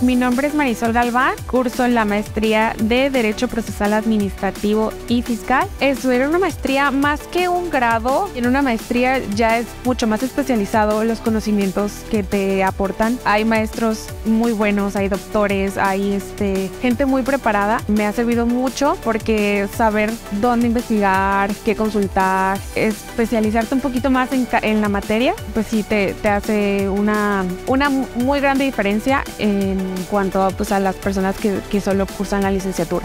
Mi nombre es Marisol Galván, curso la maestría de Derecho Procesal Administrativo y Fiscal. Estudiar una maestría más que un grado, en una maestría ya es mucho más especializado los conocimientos que te aportan. Hay maestros muy buenos, hay doctores, hay gente muy preparada. Me ha servido mucho porque saber dónde investigar, qué consultar, especializarte un poquito más en la materia, pues sí te hace una muy grande diferencia en cuanto pues, a las personas que solo cursan la licenciatura.